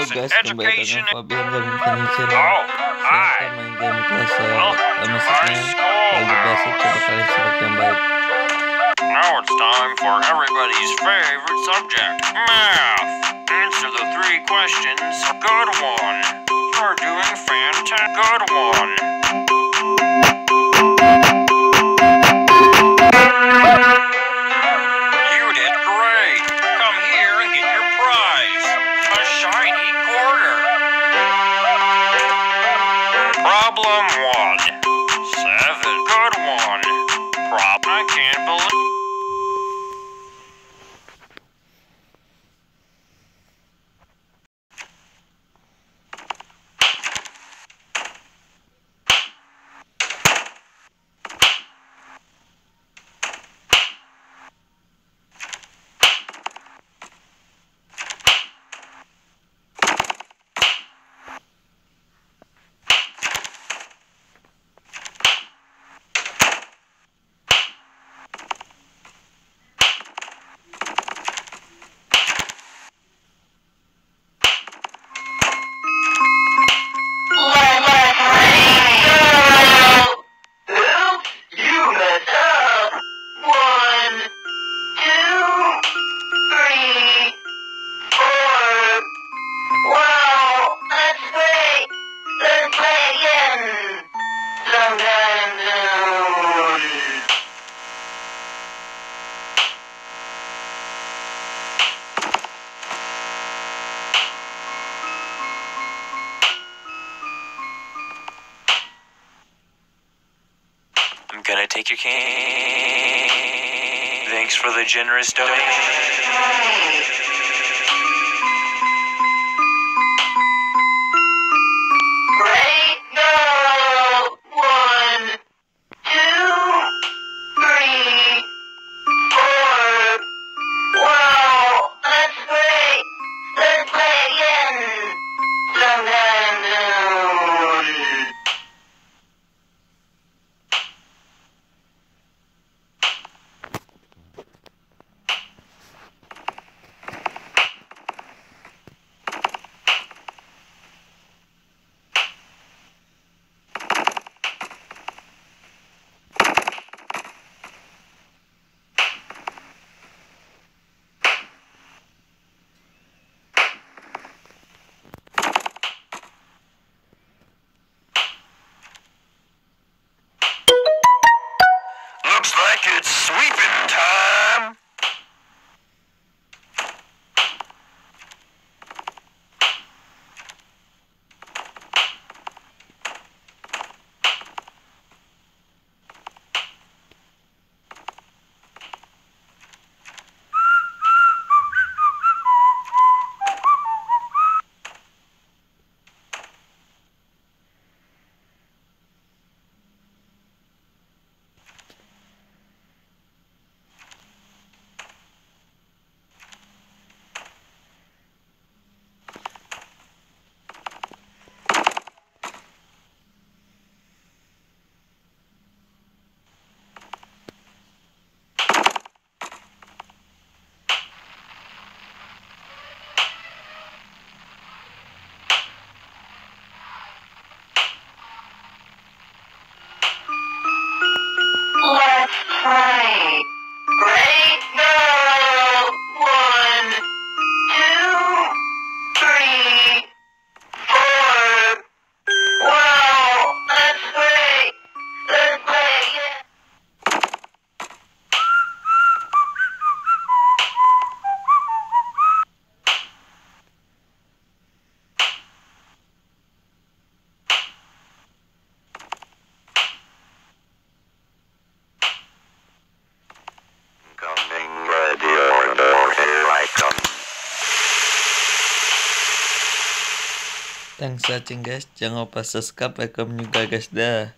guys, kembali education. dengan Fabian Gaming Furniture. Oh, Saya hi. akan main game kelas Welcome to musiknya my school. lagu basic. Coba kalian simak yang baik. Now it's time for everybody's favorite subject, math. Answer the 3 questions. Good one. You're doing fantastic. Good one. You did great. Come here and get your prize. A shiny quarter. Problem 1. 7. Good one. I can't believe. I'm gonna take your cane. Thanks for the generous donation. Looks like it's sweeping time. Let's play. Ready? Go! 1, 2, 3, 4. Wow, that's great. Let's play again. Coming ready order, here I come. Thanks watching guys. Jangan lupa subscribe, like, komen juga guys. Dah.